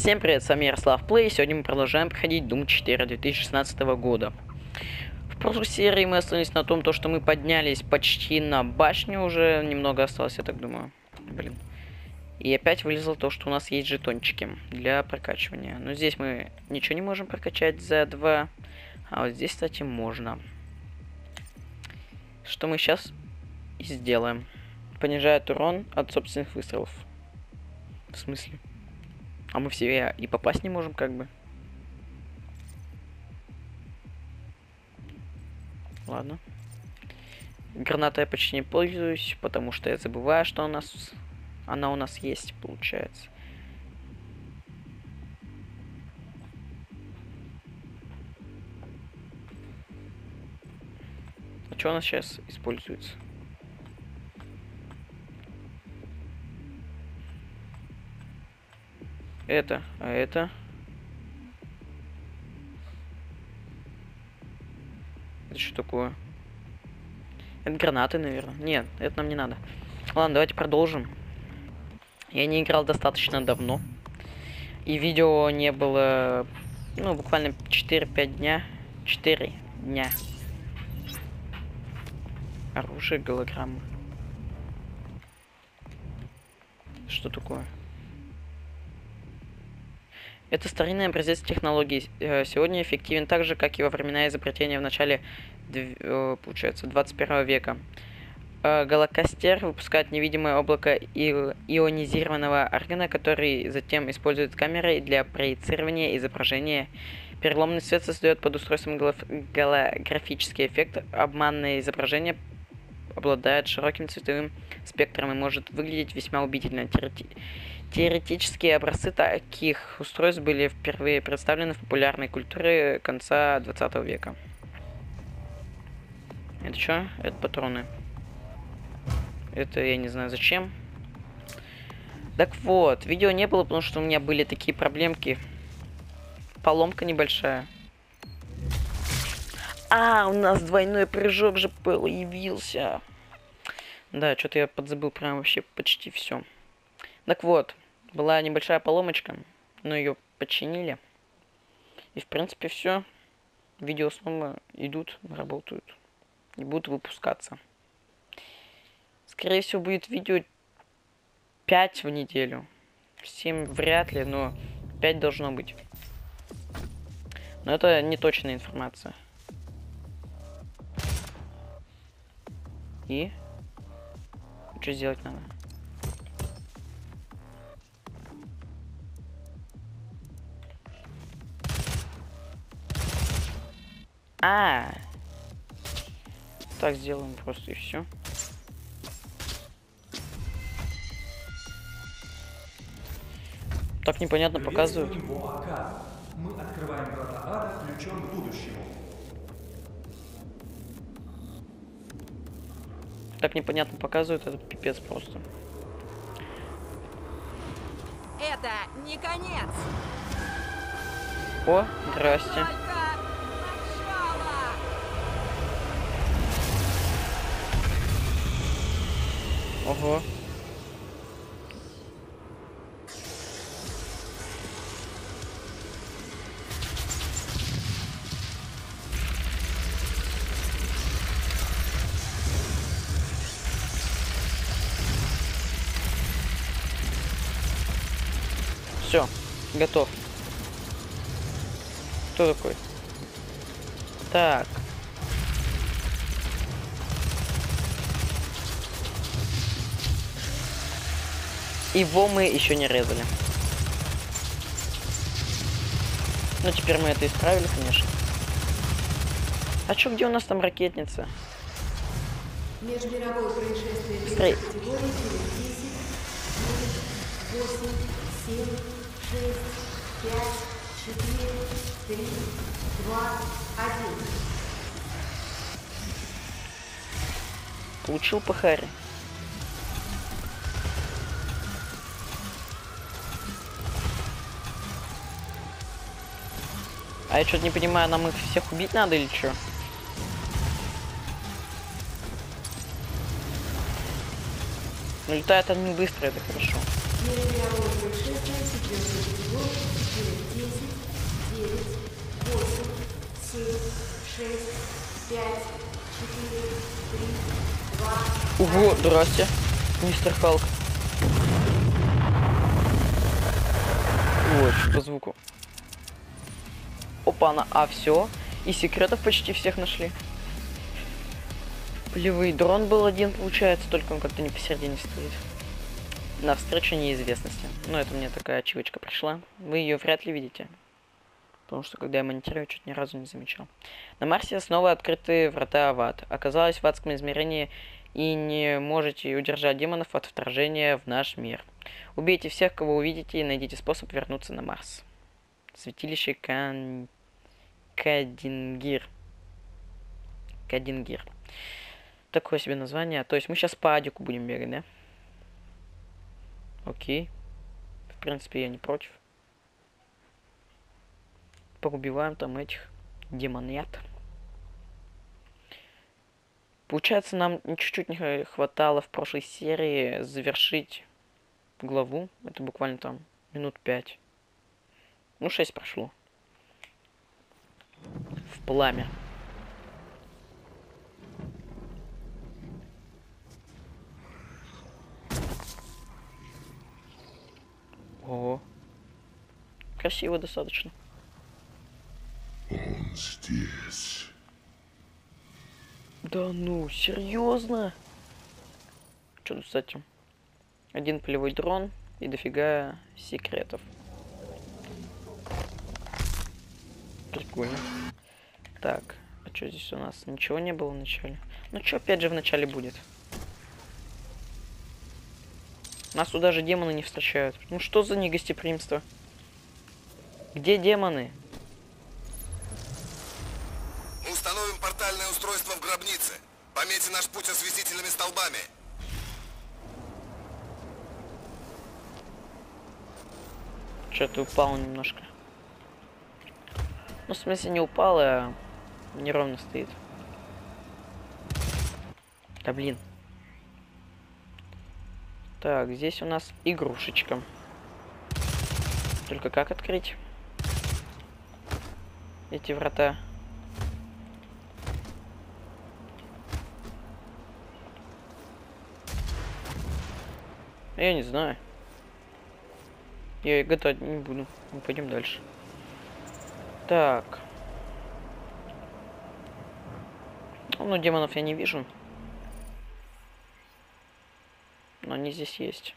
Всем привет, с вами Ярослав Плей. Сегодня мы продолжаем проходить Doom 4 2016 года. В прошлой серии мы остановились на том, что мы поднялись почти на башню, уже немного осталось, я так думаю. Блин. И опять вылезло то, что у нас есть жетончики для прокачивания. Но здесь мы ничего не можем прокачать за 2. А вот здесь, кстати, можно. Что мы сейчас и сделаем. Понижает урон от собственных выстрелов. В смысле? А мы все и попасть не можем, как бы. Ладно. Гранатой я почти не пользуюсь, потому что я забываю, что она у нас есть, получается. А что у нас сейчас используется? Это, а это. Это что такое? Это гранаты, наверное. Нет, это нам не надо. Ладно, давайте продолжим. Я не играл достаточно давно. И видео не было, ну, буквально 4-5 дня. 4 дня. Оружие, голограммы. Что такое? Это старинный образец технологий. Сегодня эффективен так же, как и во времена изобретения в начале, получается, 21 века. Голокостер выпускает невидимое облако ионизированного аргона, который затем использует камерой для проецирования изображения. Переломный свет создает под устройством голографический эффект. Обманное изображение обладает широким цветовым спектром и может выглядеть весьма убедительно. Теоретические образцы таких устройств были впервые представлены в популярной культуре конца 20 века. Это что? Это патроны. Это я не знаю зачем. Так вот, видео не было, потому что у меня были такие проблемки. Поломка небольшая. А, у нас двойной прыжок же появился. Да, что-то я подзабыл прям вообще почти все. Так вот, была небольшая поломочка, но ее починили. И в принципе все. Видео снова идут, работают. И будут выпускаться. Скорее всего, будет видео 5 в неделю. 7 вряд ли, но 5 должно быть. Но это не точная информация. И? Что сделать надо? Так сделаем просто и все. Так непонятно показывают. Мы открываем врата ада ключом к будущему. Так непонятно показывают, это пипец просто. Это не конец. О, здрасте. Только начало. Ого. Все, готов. Кто такой? Так. Его мы еще не резали. Ну, теперь мы это исправили, конечно. А чё, где у нас там ракетница? Межмировое происшествие Быстрей. категории 10, 9, 8, 7, 6, 5, 4, 3, 2, 1. Получил по харе. А я что-то не понимаю, нам их всех убить надо или что? Но летают они быстро, это хорошо. Мировое происшествие 4 категории через 10, 9, 8, 7, 6, 5, 4, 3, 2, Ого, здрасте, мистер Халк. Ой, что по звуку. Опа-на, а все. И секретов почти всех нашли. Полевый дрон был один, получается, только он как-то не посередине стоит. Навстречу неизвестности. Ну, это мне такая ачивочка пришла. Вы ее вряд ли видите. Потому что, когда я монтирую, чуть ни разу не замечал. На Марсе снова открыты врата в ад. Оказалось в адском измерении и не можете удержать демонов от вторжения в наш мир. Убейте всех, кого увидите, и найдите способ вернуться на Марс. Святилище Кадингир. Кадингир. Такое себе название. То есть мы сейчас по адику будем бегать, да? Окей. В принципе, я не против. Поубиваем там этих демонят. Получается, нам чуть-чуть не хватало в прошлой серии завершить главу. Это буквально там минут 5. Ну, 6 прошло. В пламя. Ого. Красиво достаточно. Он здесь. Да ну, серьезно? Что тут с этим? Один полевой дрон и дофига секретов. Прикольно. Так, а что здесь у нас? Ничего не было в начале? Ну что опять же в начале будет? Нас туда же демоны не встречают. Ну что за негостеприимство? Где демоны? Мы установим портальное устройство в гробнице. Пометьте наш путь осветительными столбами. Что-то упал немножко. Ну, в смысле, не упал, а неровно стоит. Да блин. Так, здесь у нас игрушечка. Только как открыть эти врата? Я не знаю. Я и готовить не буду. Мы пойдем дальше. Так. Ну, демонов я не вижу. Но они здесь есть.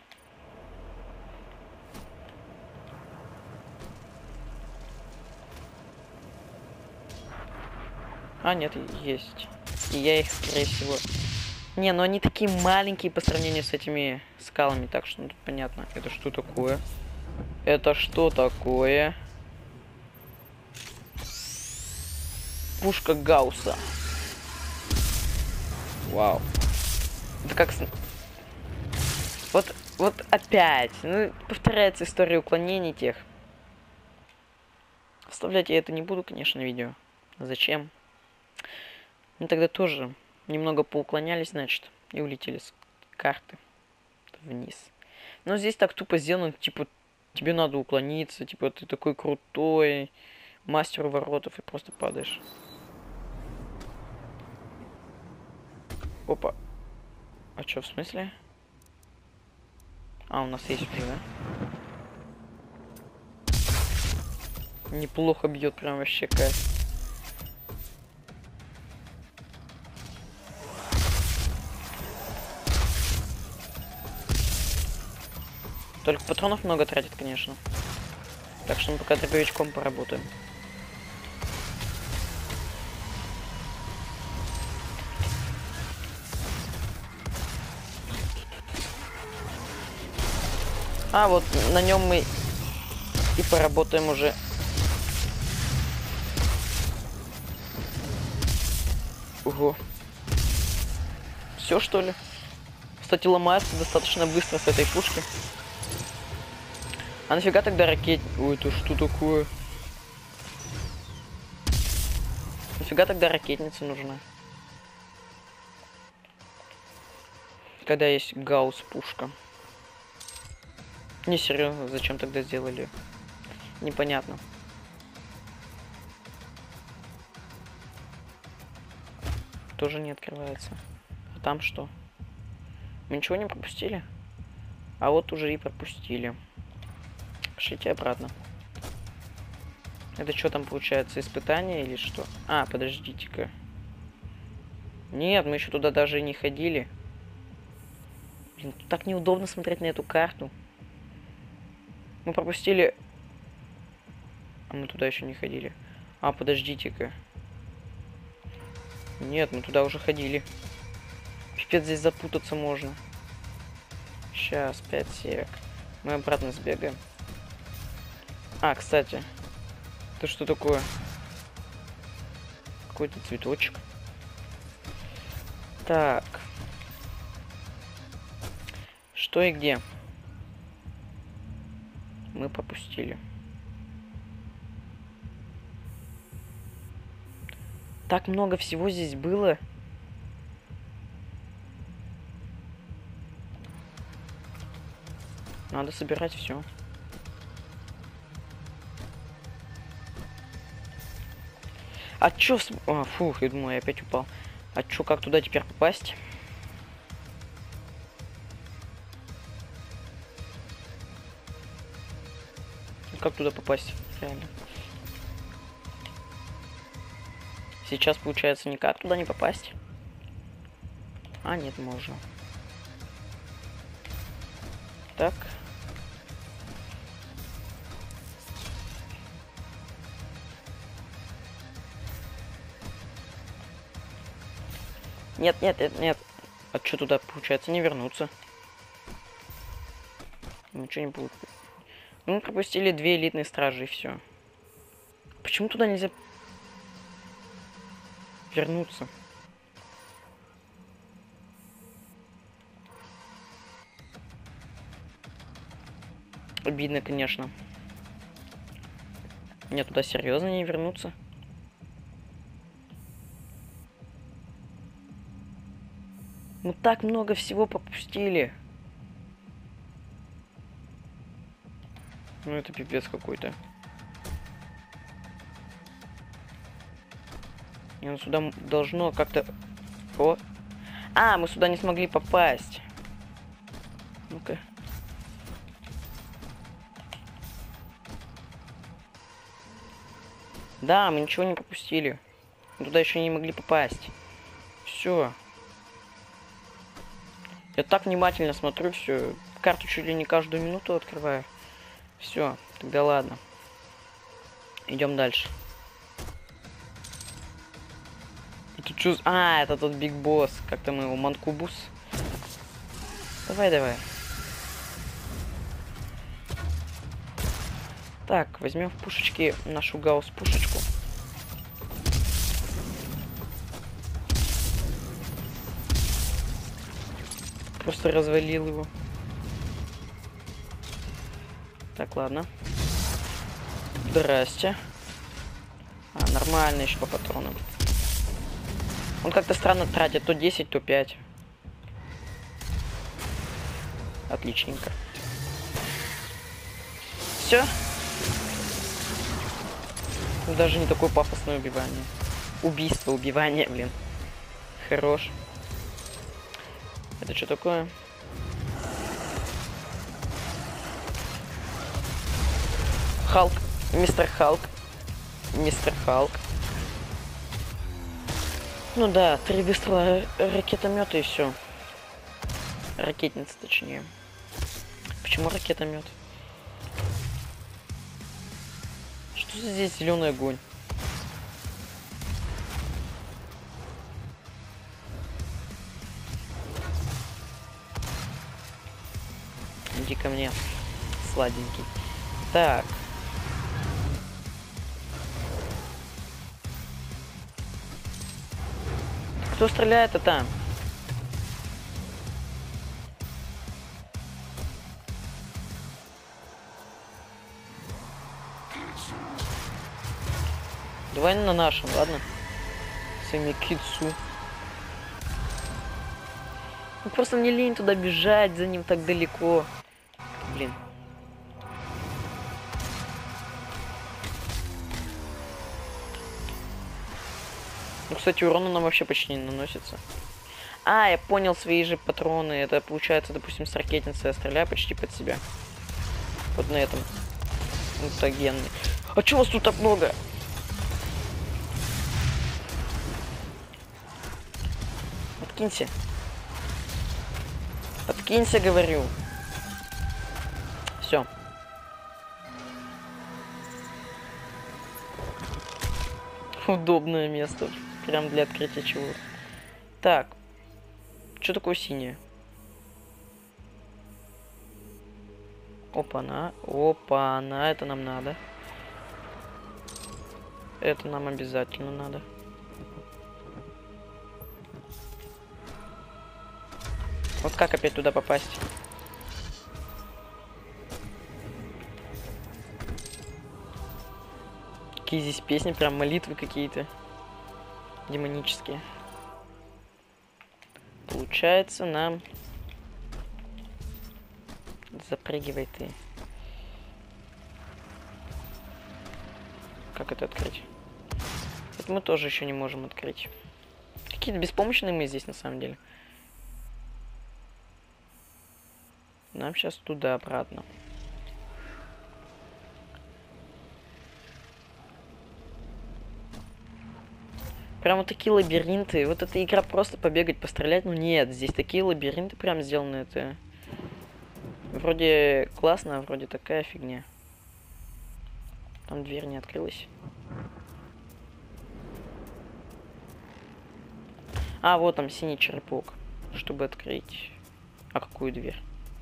А, нет, есть. И я их, скорее всего... Не, ну они такие маленькие по сравнению с этими скалами, так что ну, тут понятно. Это что такое? Это что такое? Пушка Гаусса. Вау. Это как... Вот опять. Ну, повторяется история уклонений тех. Вставлять я это не буду, конечно, видео. Зачем? Мы тогда тоже немного поуклонялись, значит, и улетели с карты вниз. Но здесь так тупо сделано, типа, тебе надо уклониться, типа, ты такой крутой, мастер воротов, и просто падаешь. Опа. А чё, в смысле? А, у нас есть уже, да? Неплохо бьет, прям вообще кайф. Только патронов много тратит, конечно. Так что мы пока дробовичком поработаем. А, вот на нем мы и поработаем уже. Ого. Все, что ли? Кстати, ломается достаточно быстро с этой пушки. А нафига тогда ракет... Ой, это что такое? Нафига тогда ракетница нужна? Когда есть гаусс пушка. Не, серьезно, зачем тогда сделали? Непонятно. Тоже не открывается. А там что? Мы ничего не пропустили? А вот уже и пропустили. Пошлите обратно. Это что там получается, испытание или что? А, подождите-ка. Нет, мы еще туда даже и не ходили. Блин, так неудобно смотреть на эту карту. Мы пропустили... А мы туда еще не ходили. А, подождите-ка. Нет, мы туда уже ходили. Пипец, здесь запутаться можно. Сейчас, 5 сек. Мы обратно сбегаем. А, кстати. Это что такое? Какой-то цветочек. Так. Что и где? Мы пропустили. Так много всего здесь было. Надо собирать все. А чё с... А, фух, я думаю, я опять упал. А чё, как туда теперь попасть? Как туда попасть? Реально. Сейчас, получается, никак туда не попасть. А, нет, можно. Так. Нет, нет, нет, нет. А что туда, получается, не вернуться? Ничего не будет. Мы пропустили 2 элитные стражи и все. Почему туда нельзя вернуться? Обидно, конечно. Мне туда серьезно не вернуться. Мы так много всего пропустили. Ну это пипец какой-то. И он сюда должно как-то... О! А, мы сюда не смогли попасть. Ну-ка. Да, мы ничего не пропустили. Мы туда еще не могли попасть. Все. Я так внимательно смотрю все. Карту чуть ли не каждую минуту открываю. Все, тогда ладно. Идем дальше. Тут что? А, это тот Биг Босс. Как там его? Манкубус. Давай, давай. Так, возьмем в пушечки нашу гаусс-пушечку. Просто развалил его. Так, ладно. Здрасте. А, нормально еще по патронам. Он как-то странно тратит. То 10, то 5. Отличненько. Все. Даже не такое пафосное убивание. Убийство, убивание, блин. Хорош. Это что такое? Халк. Мистер Халк. Мистер Халк. Ну да, 3 выстрела ракетомета и все. Ракетница, точнее. Почему ракетомет? Что здесь зеленый огонь? Иди ко мне, сладенький. Так. Кто стреляет-то там? Давай на нашем, ладно? Своими китсу. Ну, просто мне лень туда бежать, за ним так далеко. Блин. Ну, кстати, урона нам вообще почти не наносится. А, я понял, свои же патроны. Это получается, допустим, с ракетницы я стреляю почти под себя. Вот на этом. Мутагенный. А чего вас тут так много? Откинься. Откинься, говорю. Все. Удобное место. Прям для открытия чего. Так. Что такое синее? Опа-на. Опа-на. Это нам надо. Это нам обязательно надо. Вот как опять туда попасть? Какие здесь песни, прям молитвы какие-то. Демонические. Получается, нам... Запрыгивай ты. Как это открыть? Это мы тоже еще не можем открыть. Какие-то беспомощные мы здесь на самом деле. Нам сейчас туда обратно. Прям вот такие лабиринты. Вот эта игра просто побегать, пострелять. Ну нет, здесь такие лабиринты прям сделаны. Это вроде классно, а вроде такая фигня. Там дверь не открылась. А, вот там синий черепок. Чтобы открыть. А какую дверь?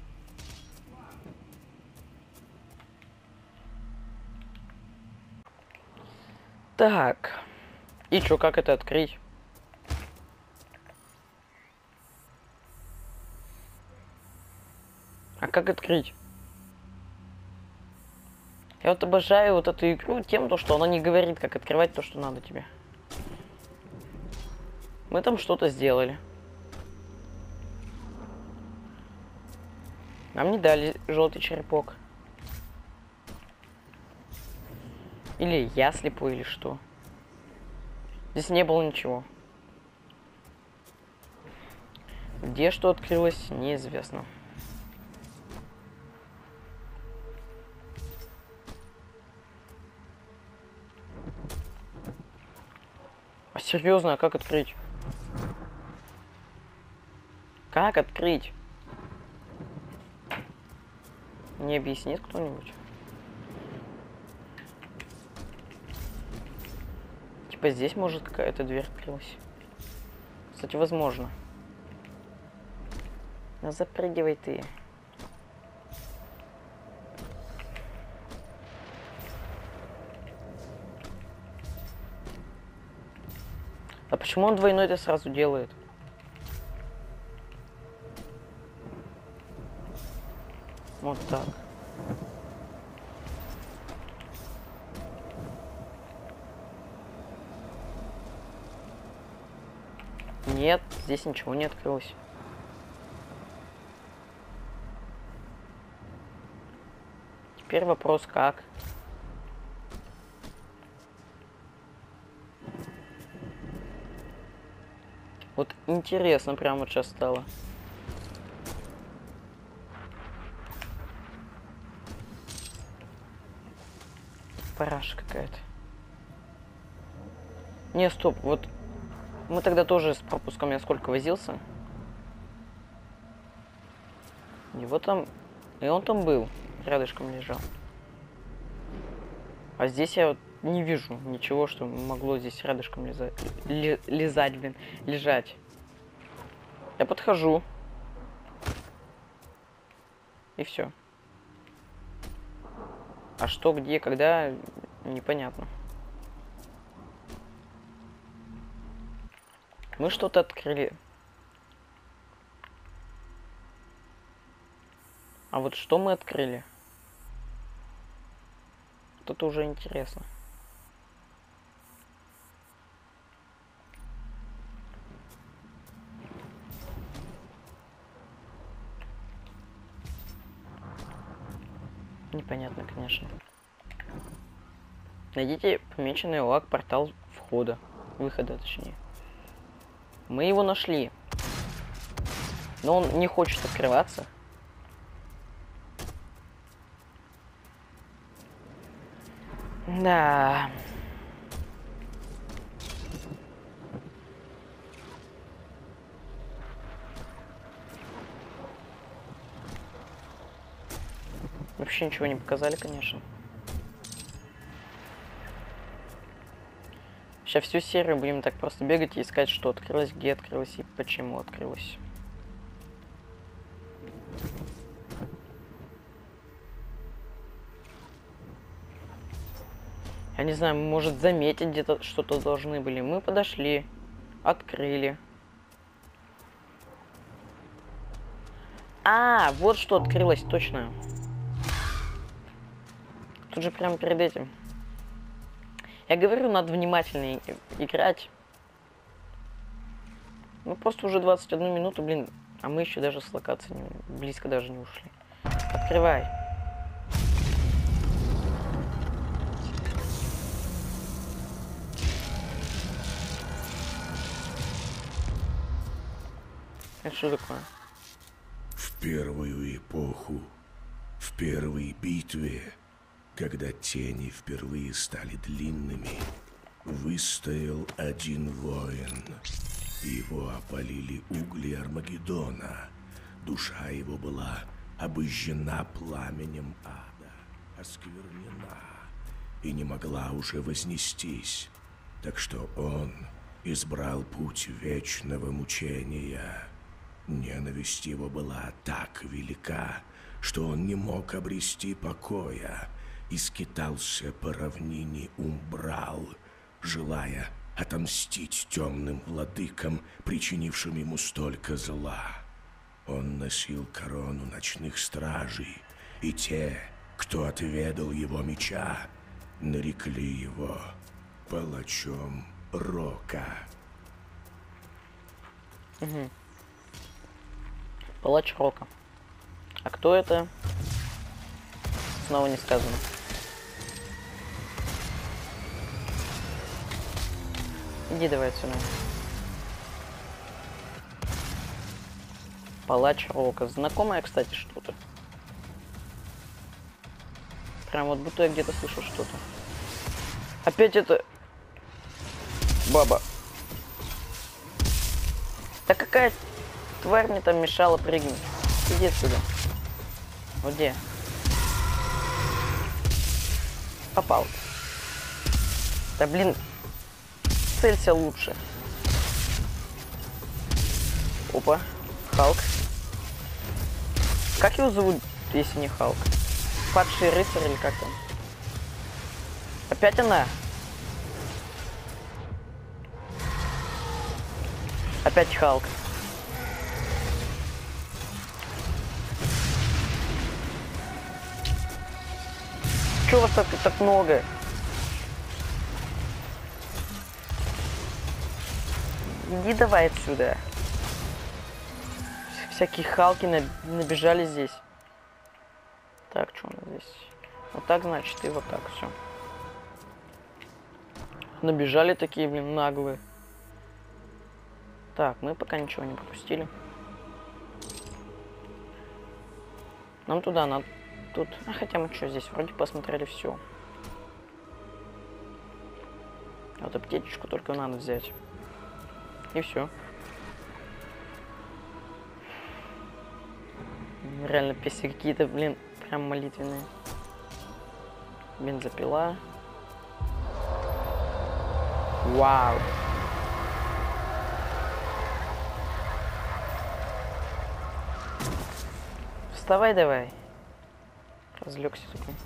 Так. И чё, как это открыть? А как открыть? Я вот обожаю вот эту игру тем, то, что она не говорит, как открывать то, что надо тебе. Мы там что-то сделали. Нам не дали желтый черепок. Или я слепой, или что? Здесь не было ничего. Где что открылось, неизвестно. А серьезно, а как открыть? Как открыть? Не объяснит кто-нибудь? Типа здесь может какая-то дверь открылась. Кстати, возможно. Ну запрыгивай ты. А почему он двойной это сразу делает? Вот так. Нет, здесь ничего не открылось. Теперь вопрос как? Вот интересно прямо вот сейчас стало. Параша какая-то. Не, стоп, вот мы тогда тоже с пропуском я сколько возился. Его там... И он там был. Рядышком лежал. А здесь я вот не вижу ничего, что могло здесь рядышком лизать. Лизать, блин. Лежать. Я подхожу. И все. А что, где, когда, непонятно. Мы что-то открыли. А вот что мы открыли? Это уже интересно. Непонятно, конечно. Найдите помеченный лаг портал входа. Выхода, точнее. Мы его нашли. Но он не хочет открываться. Да. Вообще ничего не показали, конечно. Сейчас всю серию будем так просто бегать и искать, что открылось, где открылось и почему открылось. Я не знаю, может заметить где-то что-то должны были. Мы подошли, открыли. А, вот что открылось, точно. Тут же прямо перед этим. Я говорю, надо внимательнее играть. Ну просто уже 21 минуту, блин. А мы еще даже с локации близко даже не ушли. Открывай. Это что такое? В первую эпоху, в первой битве, когда тени впервые стали длинными, выстоял один воин. Его опалили угли Армагеддона. Душа его была обожжена пламенем ада, осквернена, и не могла уже вознестись. Так что он избрал путь вечного мучения. Ненависть его была так велика, что он не мог обрести покоя и скитался по равнине Умбрал, желая отомстить темным владыкам, причинившим ему столько зла. Он носил корону ночных стражей, и те, кто отведал его меча, нарекли его палачом Рока. Угу. Палач Рока. А кто это? Снова не сказано. Иди давай отсюда. Палач Рока. Знакомое, кстати, что-то. Прям вот будто я где-то слышал что-то. Опять это... Баба. Да какая тварь мне там мешала прыгнуть? Иди отсюда. Вот где? Попал. Да блин. Целься лучше. Опа. Халк. Как его зовут, если не Халк? Падший рыцарь или как там? Опять она? Опять Халк. Чего вас так много? Иди давай отсюда. Всякие Халки набежали здесь. Так, что у нас здесь? Вот так, значит, и вот так, все. Набежали такие, блин, наглые. Так, мы пока ничего не пропустили. Нам туда надо. Тут. А хотя мы что, здесь вроде посмотрели все. Вот аптечку только надо взять. И все. Реально песни какие-то, блин, прям молитвенные. Бензопила. Вау. Вставай давай. Разлегся такой.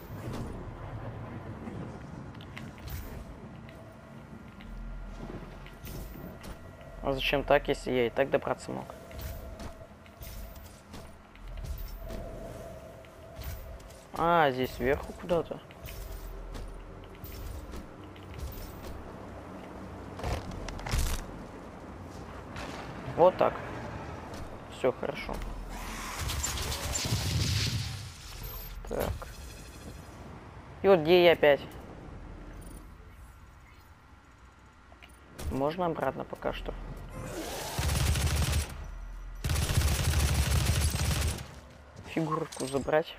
А зачем так, если я и так добраться мог? А, здесь сверху куда-то. Вот так. Все хорошо. Так. И вот где я опять? можно обратно пока что? Фигурку забрать.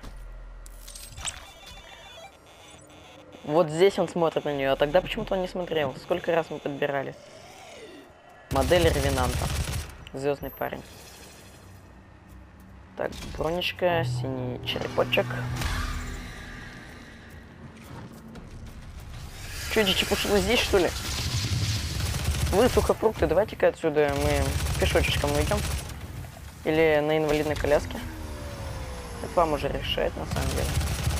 Вот здесь он смотрит на нее, а тогда почему-то он не смотрел. Сколько раз мы подбирали. Модель Ревенанта. Звездный парень. Так, бронечка, синий черепочек. Че, эти чепушилы здесь, что ли? Вы, сухофрукты, давайте-ка отсюда мы пешочечком уйдем. Или на инвалидной коляске. Это вам уже решать, на самом деле.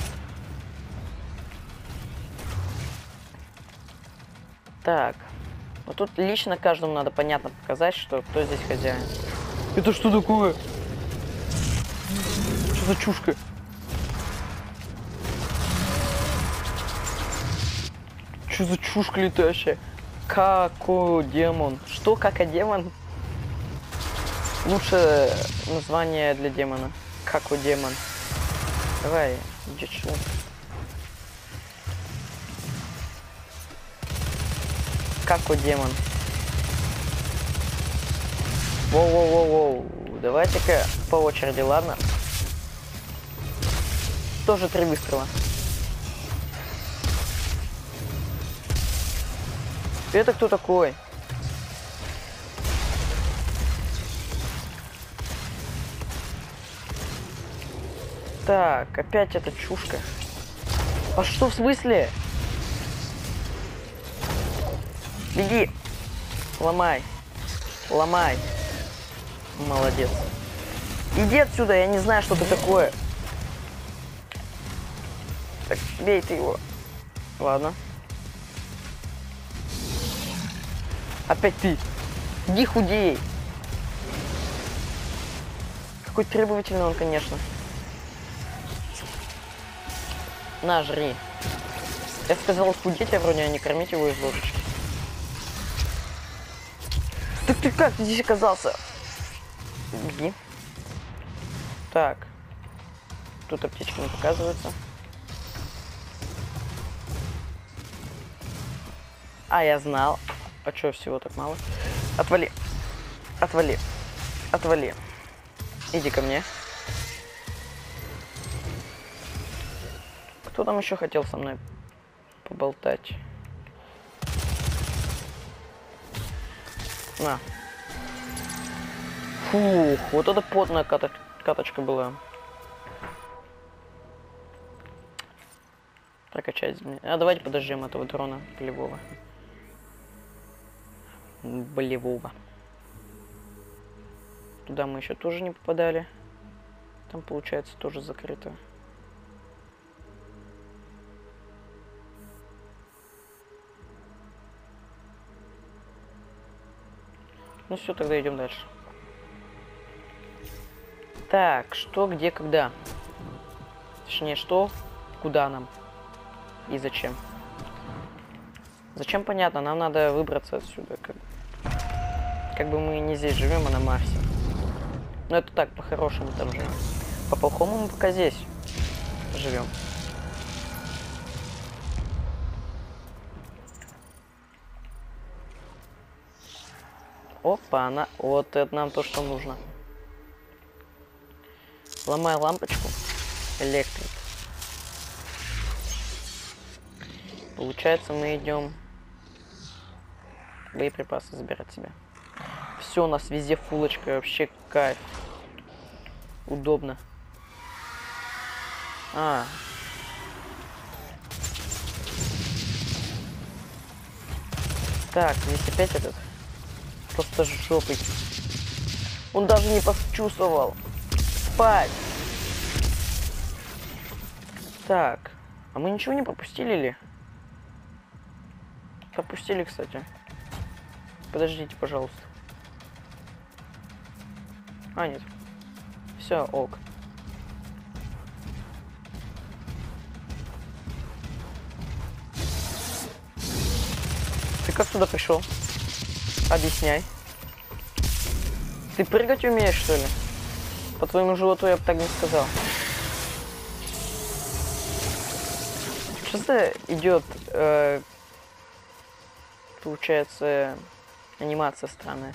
Так. Вот тут лично каждому надо понятно показать, что кто здесь хозяин. Это что такое? Что за чушка? Что за чушка летающая? Какодемон. Что, какодемон? Лучшее название для демона. Какодемон. Давай, иди сюда. Какодемон. Воу-воу-воу-воу. Давайте-ка по очереди, ладно? Тоже 3 выстрела. Это кто такой? Так, опять эта чушка. А что в смысле? Беги! Ломай! Ломай! Молодец. Иди отсюда, я не знаю, что ты такое. Так, бей ты его. Ладно. Опять ты. Иди худей. Какой требовательный он, конечно. На, жри. Я сказал худеть, а вроде не кормить его из ложечки. Так ты как ты здесь оказался? Беги. Так. Тут аптечки не показываются. А, я знал. А чё, всего так мало? Отвали. Отвали. Отвали. Иди ко мне. Кто там еще хотел со мной поболтать? На. Фух, вот это потная каточка была. Прокачать. А давайте подождем этого дрона полевого. Болевого. Туда мы еще тоже не попадали. Там получается тоже закрыто. Ну все, тогда идем дальше. Так, что, где, когда? Точнее, что, куда нам и зачем? Зачем, понятно, нам надо выбраться отсюда. Как бы мы не здесь живем, а на Марсе. Но это так, по-хорошему там живем. По-плохому мы пока здесь живем. Опа, она. Вот это нам то, что нужно. Ломай лампочку. Электрик. Получается, мы идем боеприпасы забирать себе. Все, у нас везде фулочка, вообще кайф. Удобно. А. Так, здесь опять этот. Просто жопой. Он даже не почувствовал. Спать. Так. А мы ничего не пропустили ли? Пропустили, кстати. Подождите, пожалуйста. А, нет. Все, ок. Ты как туда пришел? Объясняй. Ты прыгать умеешь, что ли? По твоему животу я бы так не сказал. Что за идет, получается, Анимация странная.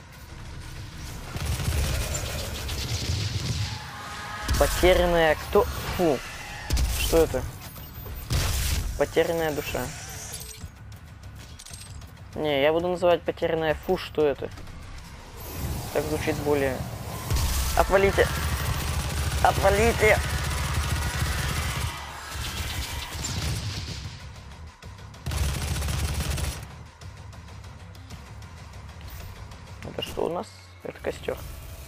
Потерянная кто? Фу. Что это? Потерянная душа. Не, я буду называть потерянная фу, что это? Так звучит более... Отвалите! Отвалите! Это что у нас? Это костер.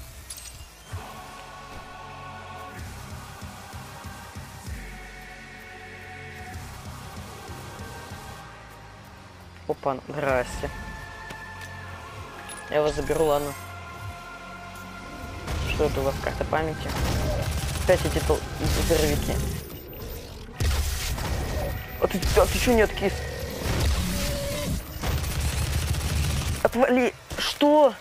Опа, здрасте. Я вас заберу, ладно. Что это у вас, карта памяти? Опять эти здоровики. А ты чё не откис? Отвали! Что?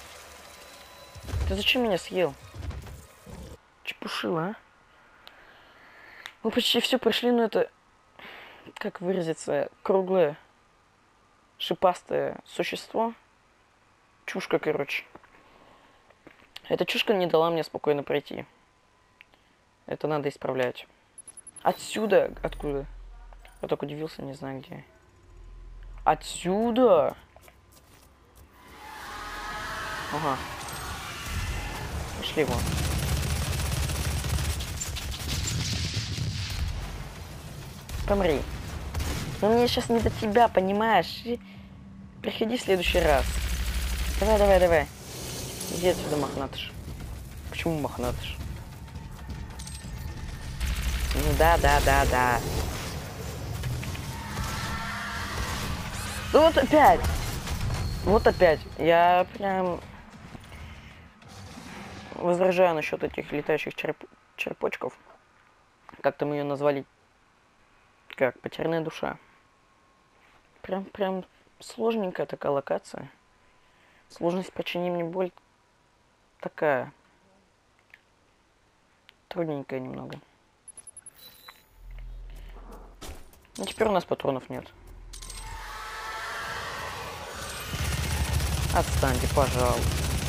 Ты зачем меня съел? Чепушила, а? Мы почти все прошли, но это... Как выразиться? Круглое, шипастое существо. Чушка, короче. Эта чушка не дала мне спокойно пройти. Это надо исправлять. Отсюда? Откуда? Я так удивился, не знаю где. Отсюда? Ага. Пошли вон. Помри. Но мне сейчас не до тебя, понимаешь? Приходи в следующий раз. Давай, давай, давай. Иди отсюда, мохнатыш. Почему мохнатыш? Ну да. Ну вот опять. Вот опять. Я прям возражаю насчет этих летающих черепочков. Как там ее назвали? Как? Потерянная душа. Прям сложненькая такая локация. Сложность «Причини мне боль» такая. Трудненькая немного. Ну теперь у нас патронов нет. Отстаньте, пожалуйста.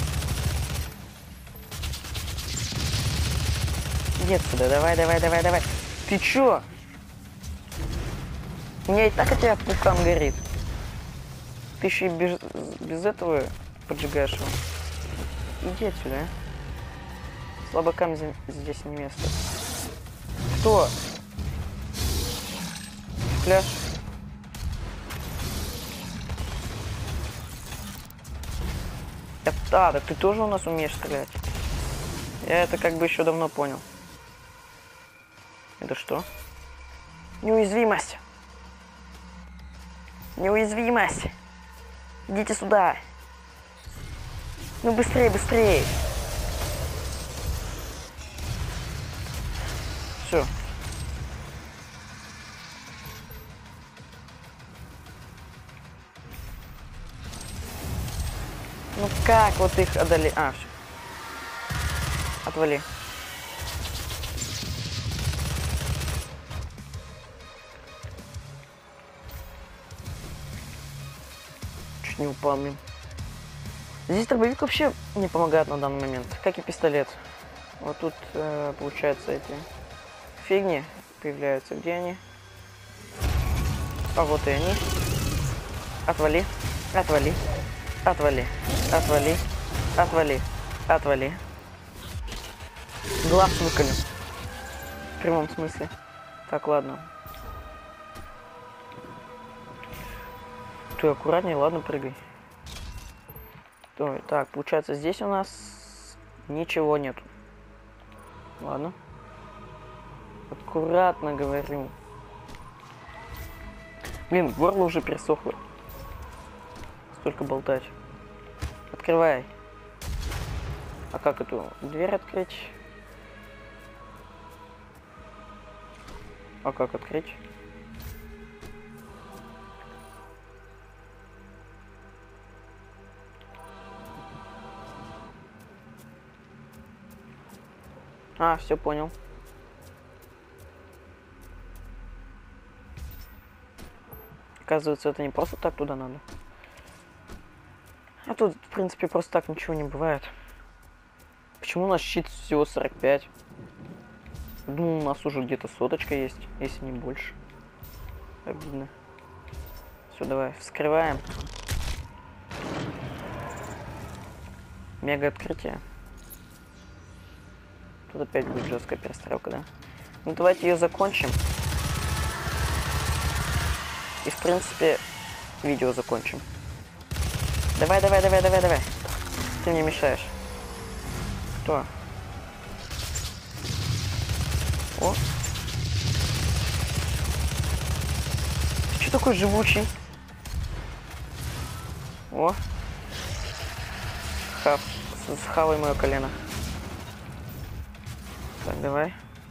Иди отсюда, давай. Ты чё? У меня и так от тебя пукан горит. Ты еще и без этого поджигаешь его. Иди отсюда, а. Слабакам здесь не место. Кто? Пляж. Да, ты тоже у нас умеешь стрелять. Я это как бы еще давно понял. Это что? Неуязвимость. Неуязвимость. Идите сюда. Ну быстрее. Все. Ну как вот их одолеть? А, все. Отвали. Чуть не упал, блин. Здесь дробовик вообще не помогает на данный момент, как и пистолет. Вот тут, получается, эти фигни появляются. Где они? А вот и они. Отвали. Глаз выколю. В прямом смысле. Так, ладно. Ты аккуратнее, ладно, прыгай. Так, получается, здесь у нас ничего нету. Ладно. Аккуратно говорю. Блин, горло уже пересохло. Столько болтать. Открывай. А как эту дверь открыть? А как открыть? А, все понял. Оказывается, это не просто так туда надо. А тут, в принципе, просто так ничего не бывает. Почему у нас щит всего 45? Думаю, у нас уже где-то соточка есть, если не больше. Обидно. Все, давай, вскрываем. Мега открытие. Тут опять будет жесткая перестрелка, да? Ну давайте ее закончим. И в принципе видео закончим. Давай. Ты мне мешаешь. Кто? О. Ты что такой живучий? О. Схавай мое колено. Так, давай.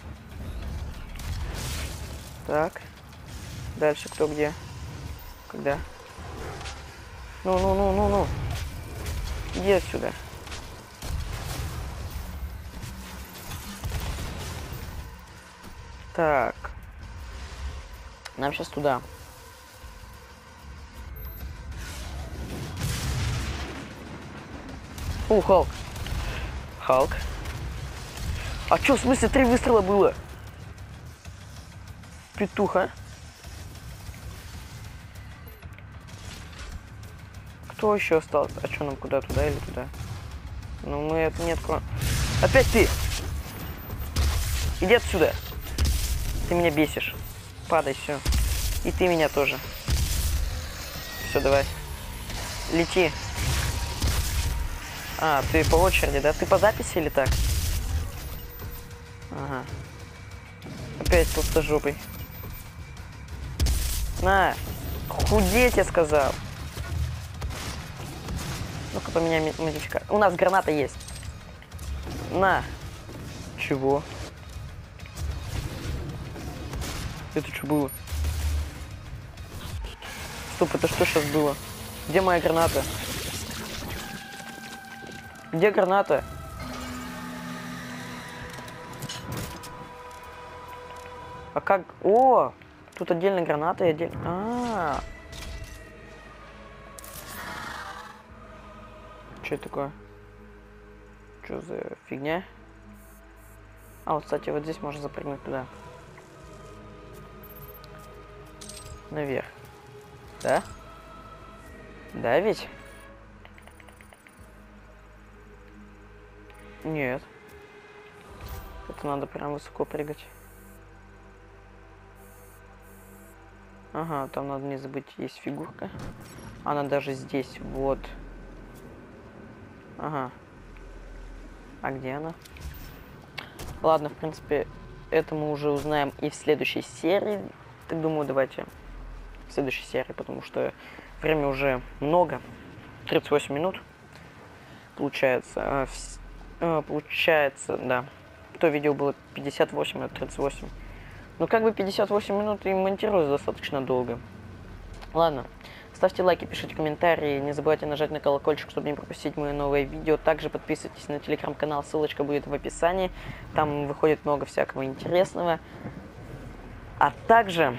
Так. Дальше кто где? Когда? Ну. Иди отсюда. Так. Нам сейчас туда. Халк. Халк. А чё, в смысле 3 выстрела было? Петуха. Кто еще остался? А что нам куда? Туда или туда? Ну мы это не откроем. Опять ты! Иди отсюда. Ты меня бесишь. Падай, все. И ты меня тоже. Все, давай. Лети. А, ты по очереди, да? Ты по записи или так? Ага. Опять пустожопый. На! Худеть, я сказал. Ну-ка, поменяй модификацию. У нас граната есть. На! Чего? Это что было? Стоп, это что сейчас было? Где моя граната? Где граната? А как? О! Тут отдельно граната и отдельно... Что это такое? Что за фигня? А, вот, кстати, вот здесь можно запрыгнуть туда. Наверх. Да? Да ведь? Нет. Это надо прям высоко прыгать. Ага, там надо не забыть, есть фигурка. Она даже здесь, вот. Ага. А где она? Ладно, в принципе, это мы уже узнаем и в следующей серии. Так думаю, давайте в следующей серии, потому что время уже много. 38 минут. Получается. Получается, да. То видео было 58, а 38. Ну, как бы 58 минут и монтируется достаточно долго. Ладно. Ставьте лайки, пишите комментарии, не забывайте нажать на колокольчик, чтобы не пропустить мои новые видео. Также подписывайтесь на телеграм-канал, ссылочка будет в описании. Там выходит много всякого интересного. А также...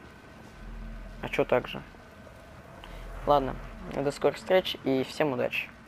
А что также? Ладно, до скорых встреч и всем удачи.